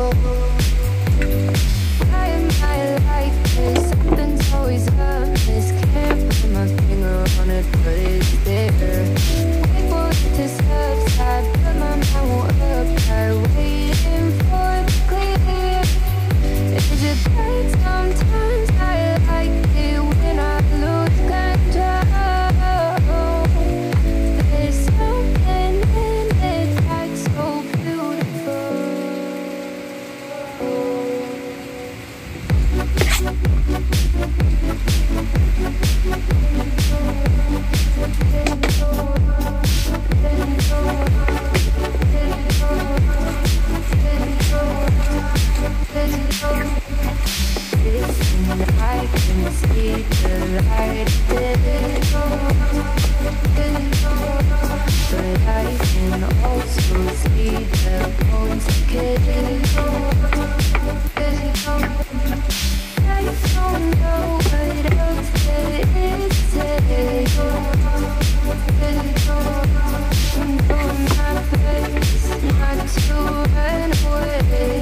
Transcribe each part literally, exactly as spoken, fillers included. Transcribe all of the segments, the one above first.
Why am I like this? Something's always amiss. Can't put my finger on it, but it's there. Wait for it to subside, but my mind won't apply. Waiting for the clear. Is it bad? Sometimes I like it when I lose control. There's something in it that's so beautiful. I can see the light, but I can also see the bones decaying. I don't know what else there is to say. I'm doing my best not to run away.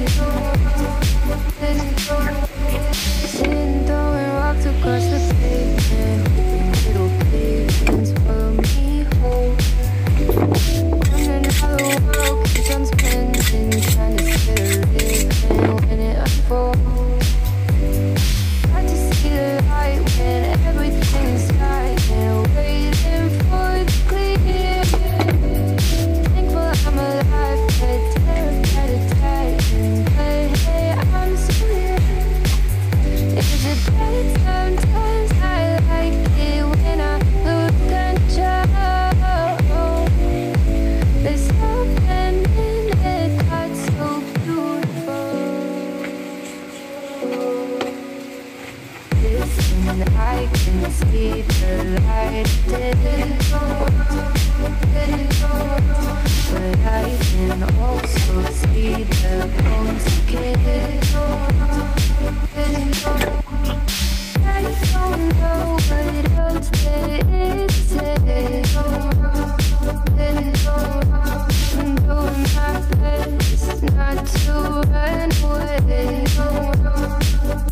Sitting throwing rocks across the pavement, hoping little pavements follow me home. Wondering how the world keeps on spinning, trying to stay living when it unfolds. Hard to see the light when everything's dying, waiting for the clear. Thankful I'm alive, but terrified of dying. But hey, I'm still here. Is it bad? Sometimes I like it when I lose control. There's something in it that's so beautiful. Listen, I can see the light, didn't go, didn't go. But I can also see the bones decaying. I don't know what else there is to say. I'm doing my best not to run away.